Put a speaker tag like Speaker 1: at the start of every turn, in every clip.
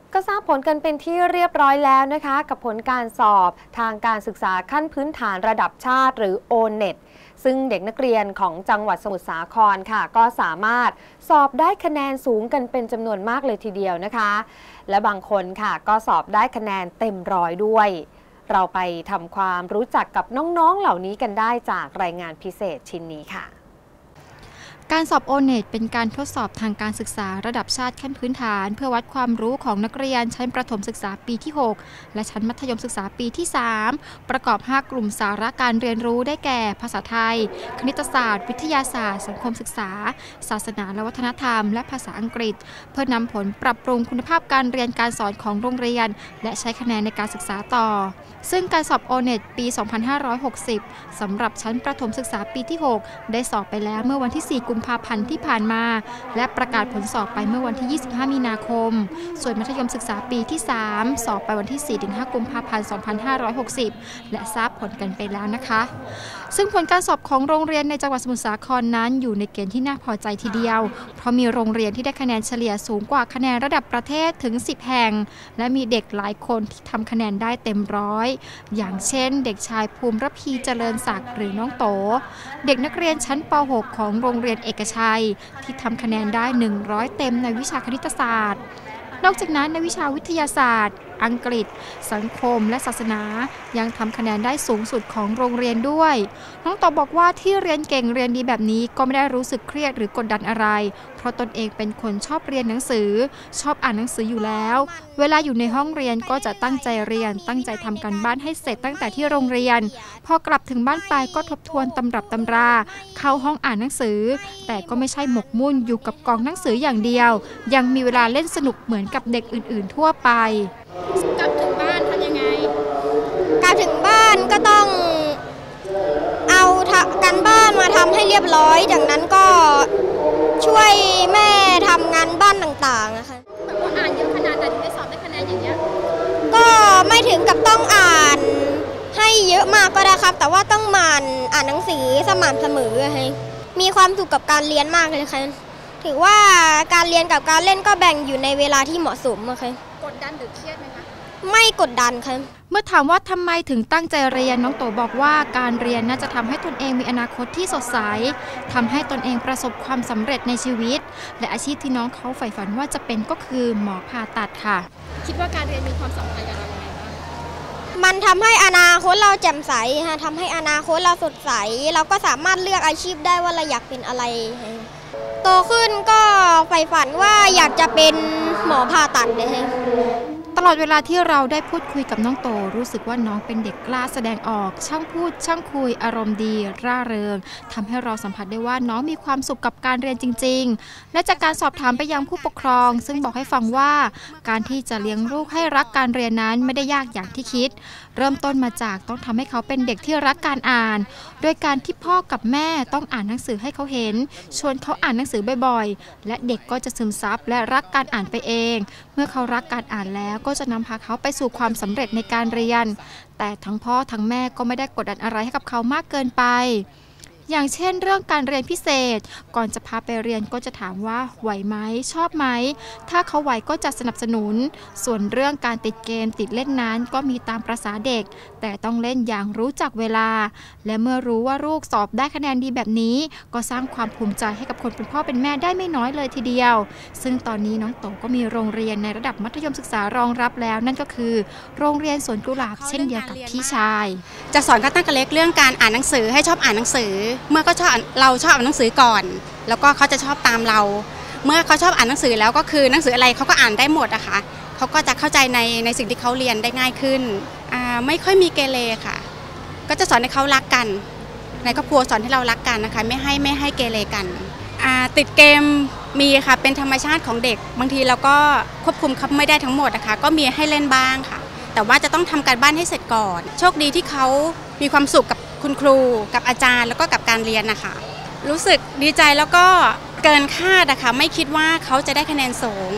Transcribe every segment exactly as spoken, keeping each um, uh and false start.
Speaker 1: ก็ทราบผลกันเป็นที่เรียบร้อยแล้วนะคะกับผลการสอบทางการศึกษาขั้นพื้นฐานระดับชาติหรือ โอ เน็ต ซึ่งเด็กนักเรียนของจังหวัดสมุทรสาครค่ะก็สามารถสอบได้คะแนนสูงกันเป็นจำนวนมากเลยทีเดียวนะคะและบางคนค่ะก็สอบได้คะแนนเต็มร้อยด้วยเราไปทำความรู้จักกับน้องๆเหล่านี้กันได้จากรายงานพิเศษชิ้นนี้ค่ะ
Speaker 2: การสอบ โอ เน็ต เป็นการทดสอบทางการศึกษาระดับชาติขั้นพื้นฐานเพื่อวัดความรู้ของนักเรียนชั้นประถมศึกษาปีที่หกและชั้นมัธยมศึกษาปีที่สามประกอบห้ากลุ่มสาระการเรียนรู้ได้แก่ภาษาไทยคณิตศาสตร์วิทยาศาสตร์สังคมศึกษาศาสนาและวัฒนธรรมและภาษาอังกฤษเพื่อนำผลปรับปรุงคุณภาพการเรียนการสอนของโรงเรียนและใช้คะแนนในการศึกษาต่อซึ่งการสอบ โอ เน็ต ปี สองพันห้าร้อยหกสิบ สำหรับชั้นประถมศึกษาปีที่หกได้สอบไปแล้วเมื่อวันที่สี่กุมภาพันธ์ที่ผ่านมาและประกาศผลสอบไปเมื่อวันที่ยี่สิบห้ามีนาคมส่วนมัธยมศึกษาปีที่สามสอบไปวันที่ สี่ถึงห้า กุมภาพันธ์ สองพันห้าร้อยหกสิบ และทราบผลกันไปแล้วนะคะซึ่งผลการสอบของโรงเรียนในจังหวัดสมุทรสาครนั้นอยู่ในเกณฑ์ที่น่าพอใจทีเดียวเพราะมีโรงเรียนที่ได้คะแนนเฉลี่ยสูงกว่าคะแนนระดับประเทศถึงสิบแห่งและมีเด็กหลายคนที่ทำคะแนนได้เต็มร้อยอย่างเช่นเด็กชายภูมิระพีเจริญศักดิ์หรือน้องโตเด็กนักเรียนชั้นป หก ของโรงเรียนเอกชัยที่ทำคะแนนได้หนึ่งร้อยเต็มในวิชาคณิตศาสตร์นอกจากนั้นในวิชาวิทยาศาสตร์อังกฤษสังคมและศาสนายังทำคะแนนได้สูงสุดของโรงเรียนด้วยน้องต่อบอกว่าที่เรียนเก่งเรียนดีแบบนี้ก็ไม่ได้รู้สึกเครียดหรือกดดันอะไรเพราะตนเองเป็นคนชอบเรียนหนังสือชอบอ่านหนังสืออยู่แล้วเวลาอยู่ในห้องเรียนก็จะตั้งใจเรียนตั้งใจทำการบ้านให้เสร็จตั้งแต่ที่โรงเรียนพอกลับถึงบ้านไปก็ทบทวนตำรับตำราเข้าห้องอ่านหนังสือแต่ก็ไม่ใช่หมกมุ่นอยู่กับกองหนังสืออย่างเดียวยังมีเวลาเล่นสนุกเหมือนกับเด็กอื่นๆทั่วไป
Speaker 3: กลับถึงบ้านทำยังไง
Speaker 4: กลับถึงบ้านก็ต้องเอาการบ้านมาทำให้เรียบร้อยจากนั้นก็ช่วยแม่ทำงานบ้านต่างๆนะคะ
Speaker 3: แบบว่าอ่านเยอะขนาดแต่ถึงได้สอบได้คะแนนอย่างเงี้ย
Speaker 4: ก็ไม่ถึงกับต้องอ่านให้เยอะมากก็ได้ครับแต่ว่าต้องหมั่นอ่านหนังสือสม่ำเสมอให้มีความสุขกับการเรียนมากเลยค่ะถือว่าการเรียนกับการเล่นก็แบ่งอยู่ในเวลาที่เหมาะสมอะค่ะ
Speaker 3: กดดันหรือเครียดไหมคะ
Speaker 4: ไม่กดดันค่ะ
Speaker 2: เมื่อถามว่าทำไมถึงตั้งใจเรียนน้องโตบอกว่าการเรียนน่าจะทำให้ตนเองมีอนาคตที่สดใสทำให้ตนเองประสบความสำเร็จในชีวิตและอาชีพที่น้องเขาใฝ่ฝันว่าจะเป็นก็คือหมอผ่าตัดค่ะ
Speaker 3: คิดว่าการเรียนมีความสำคัญกับเราอย่างไรบ้าง
Speaker 4: มันทำให้อนาคตเราแจ่มใสค่ะทำให้อนาคตเราสดใสเราก็สามารถเลือกอาชีพได้ว่าเราอยากเป็นอะไรโตขึ้นก็ใฝ่ฝันว่าอยากจะเป็นหมอผ่าตัดเลย
Speaker 2: ตลอดเวลาที่เราได้พูดคุยกับน้องโตรู้สึกว่าน้องเป็นเด็กกล้าแสดงออกช่างพูดช่างคุยอารมณ์ดีร่าเริงทำให้เราสัมผัสได้ว่าน้องมีความสุขกับการเรียนจริงๆและจากการสอบถามไปยังผู้ปกครองซึ่งบอกให้ฟังว่าการที่จะเลี้ยงลูกให้รักการเรียนนั้นไม่ได้ยากอย่างที่คิดเริ่มต้นมาจากต้องทำให้เขาเป็นเด็กที่รักการอ่านโดยการที่พ่อกับแม่ต้องอ่านหนังสือให้เขาเห็นชวนเขาอ่านหนังสือบ่อยๆและเด็กก็จะซึมซับและรักการอ่านไปเองเมื่อเขารักการอ่านแล้วก็จะนำพาเขาไปสู่ความสำเร็จในการเรียนแต่ทั้งพ่อทั้งแม่ก็ไม่ได้กดดันอะไรให้กับเขามากเกินไปอย่างเช่นเรื่องการเรียนพิเศษก่อนจะพาไปเรียนก็จะถามว่าไหวไหมชอบไหมถ้าเขาไหวก็จะสนับสนุนส่วนเรื่องการติดเกมติดเล่นนั้นก็มีตามประสาเด็กแต่ต้องเล่นอย่างรู้จักเวลาและเมื่อรู้ว่าลูกสอบได้คะแนนดีแบบนี้ก็สร้างความภูมิใจให้กับคนเป็นพ่อเป็นแม่ได้ไม่น้อยเลยทีเดียวซึ่งตอนนี้น้องโตก็มีโรงเรียนในระดับมัธยมศึกษารองรับแล้วนั่นก็คือโรงเรียนสวนกุหลาบเช่นเดียวกับพี่ชาย
Speaker 5: จะสอนเขาตั้งแต่เล็กเรื่องการอ่านหนังสือให้ชอบอ่านหนังสือเมื่อเขาชอบเราชอบอ่านหนังสือก่อนแล้วก็เขาจะชอบตามเราเมื่อเขาชอบอ่านหนังสือแล้วก็คือหนังสืออะไรเขาก็อ่านได้หมดอะค่ะเขาก็จะเข้าใจในในสิ่งที่เขาเรียนได้ง่ายขึ้นอ่าไม่ค่อยมีเกเรค่ะก็จะสอนให้เขารักกันในครอบครัวสอนให้เรารักกันนะคะไม่ให้ไม่ให้เกเรกันอ่าติดเกมมีค่ะเป็นธรรมชาติของเด็กบางทีเราก็ควบคุมเขาไม่ได้ทั้งหมดนะคะก็มีให้เล่นบ้างค่ะแต่ว่าจะต้องทำการบ้านให้เสร็จก่อนโชคดีที่เขามีความสุขกับคุณครูกับอาจารย์แล้วก็กับการเรียนนะคะรู้สึกดีใจแล้วก็เกินคาดนะคะไม่คิดว่าเขาจะได้คะแนนสูง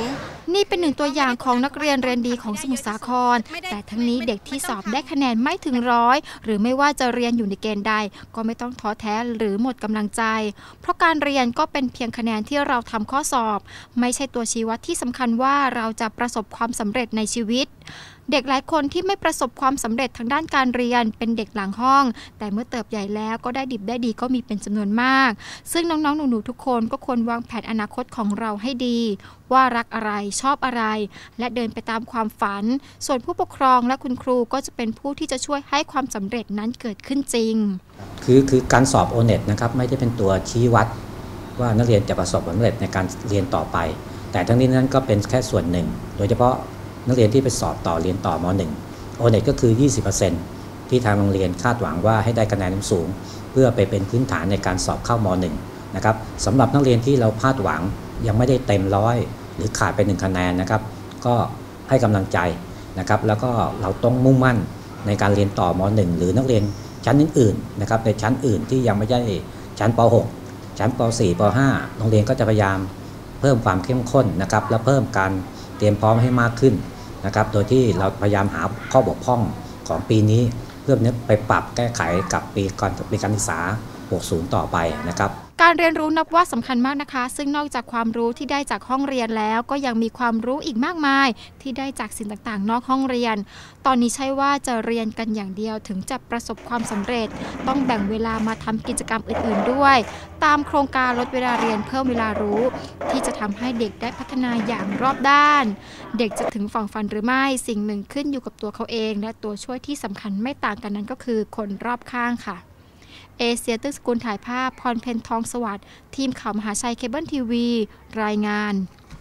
Speaker 2: นี่เป็นหนึ่งตัวอย่างของนักเรียนเรียนดีของสมุทรสาครแต่ทั้งนี้เด็กที่สอบได้คะแนนไม่ถึงร้อยหรือไม่ว่าจะเรียนอยู่ในเกณฑ์ใดก็ไม่ต้องท้อแท้หรือหมดกำลังใจเพราะการเรียนก็เป็นเพียงคะแนนที่เราทำข้อสอบไม่ใช่ตัวชี้วัดที่สำคัญว่าเราจะประสบความสำเร็จในชีวิตเด็กหลายคนที่ไม่ประสบความสำเร็จทางด้านการเรียนเป็นเด็กหลังห้องแต่เมื่อเติบใหญ่แล้วก็ได้ดิบได้ดีก็มีเป็นจำนวนมากซึ่งน้องๆหนูๆทุกคนก็ควรวางแผนอนาคตของเราให้ดีว่ารักอะไรชอบอะไรและเดินไปตามความฝันส่วนผู้ปกครองและคุณครูก็จะเป็นผู้ที่จะช่วยให้ความสำเร็จนั้นเกิดขึ้นจริง
Speaker 6: คือคือการสอบ โอ เน็ต นะครับไม่ได้เป็นตัวชี้วัดว่านักเรียนจะประสบความสำเร็จในการเรียนต่อไปแต่ทั้งนี้นั้นก็เป็นแค่ส่วนหนึ่งโดยเฉพาะนักเรียนที่ไปสอบต่อเรียนต่อม หนึ่ง โอ เน็ต ก็คือ ยี่สิบเปอร์เซ็นต์ ที่ทางโรงเรียนคาดหวังว่าให้ได้คะแนนสูงเพื่อไปเป็นพื้นฐานในการสอบเข้าม หนึ่ง นะครับสำหรับนักเรียนที่เราคาดหวังยังไม่ได้เต็มร้อยหรือขาดไปหนึ่งคะแนนนะครับก็ให้กำลังใจนะครับแล้วก็เราต้องมุ่งมั่นในการเรียนต่อม หนึ่ง หรือนักเรียนชั้นอื่นๆนะครับในชั้นอื่นที่ยังไม่ใช่ชั้นป หก ชั้นป สี่ ป ห้า โรงเรียนก็จะพยายามเพิ่มความเข้มข้นนะครับและเพิ่มการเตรียมพร้อมให้มากขึ้นนะครับโดยที่เราพยายามหาข้อบกพร่องของปีนี้เพื่อไปปรับแก้ไขกับปีก่อนปีการศึกษาหกสิบต่อไปนะครับ
Speaker 2: การเรียนรู้นับว่าสำคัญมากนะคะซึ่งนอกจากความรู้ที่ได้จากห้องเรียนแล้วก็ยังมีความรู้อีกมากมายที่ได้จากสิ่งต่างๆนอกห้องเรียนตอนนี้ใช่ว่าจะเรียนกันอย่างเดียวถึงจะประสบความสำเร็จต้องแบ่งเวลามาทำกิจกรรมอื่นๆด้วยตามโครงการลดเวลาเรียนเพิ่มเวลารู้ที่จะทำให้เด็กได้พัฒนาอย่างรอบด้านเด็กจะถึงฝั่งฝันหรือไม่สิ่งหนึ่งขึ้นอยู่กับตัวเขาเองและตัวช่วยที่สำคัญไม่ต่างกันนั้นก็คือคนรอบข้างค่ะเอเชียตึกสกุลถ่ายภาพพรเพ็ญทองสวัสดิ์ทีมข่าวมหาชัยเคเบิลทีวีรายงาน